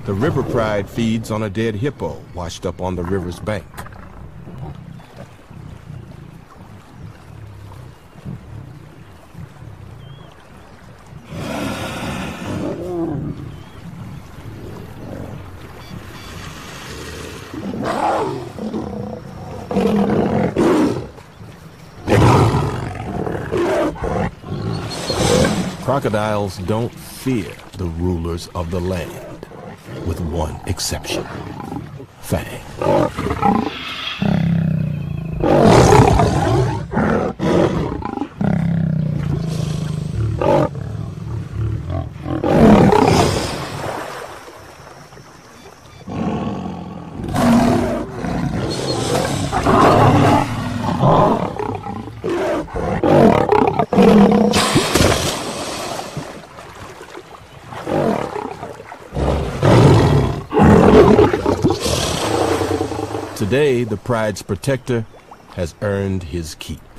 The river pride feeds on a dead hippo washed up on the river's bank. Crocodiles don't fear the rulers of the land, with one exception: Fang. Today, the pride's protector has earned his keep.